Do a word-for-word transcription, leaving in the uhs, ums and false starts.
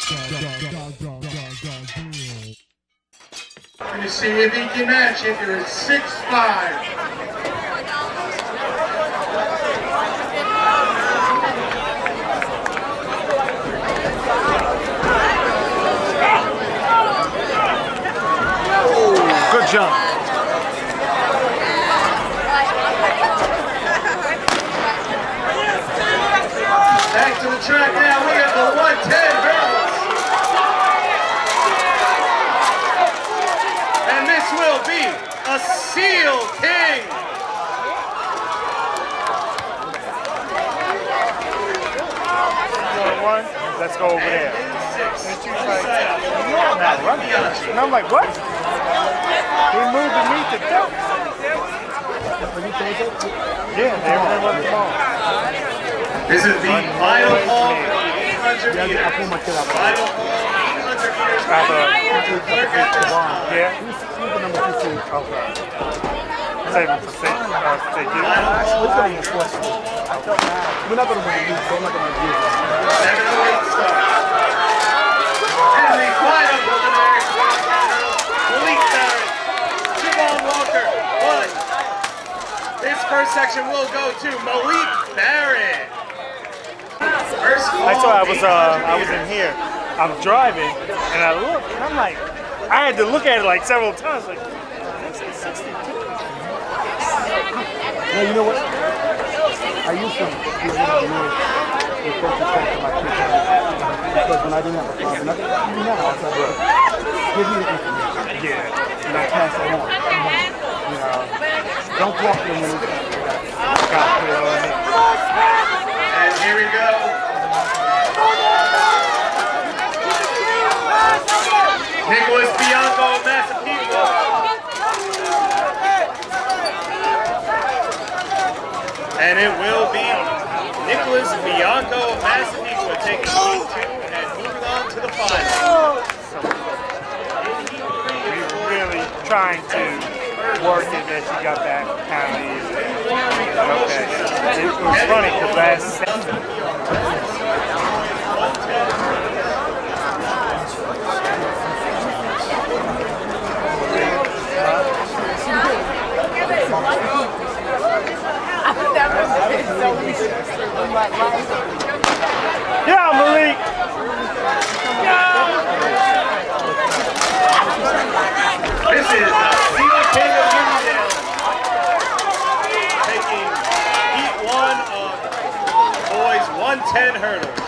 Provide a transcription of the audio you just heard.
Gonna see if he can match it. You're at six five. Good jump. Back to the track now. We have the one ten hurdles. And this will be a Seal King. One, let's go over there. And she's like, no, I'm not running. And I'm like, what? He moved to me to death. Yeah, they were running the ball. This is the final call for the eight hundred meters. Final call, eight hundred meters. Clerk at this time. Yeah. Okay. Save him for six. Uh, six. Final call for the first call. We're not going to win it, so I'm not going to use it. Seven to eight start. And the final preliminary quarterfinal, Malik Barrett, Javon Walker, one. This first section will go to Malik Barrett. First call, I thought I was uh I was in here. I'm driving and I look and I'm like, I had to look at it like several times. Like, that's a sixty-two. No, you know what? I used to be able to do it with fifty cents to my kids. Because when I didn't have a problem, even now, I said, look, give me the information. Yeah. And I pass it on. You know, don't walk in when you got it on me. And here we go. Nicholas Bianco of Massapequa. And it will be Nicholas Bianco of Massapequa taking game two and moving on to the final. We're really trying to work it that she got that kind of easy. Okay. It was funny because last yeah, Malik! This is Seal King of Uniondale taking heat one of boys one ten hurdles.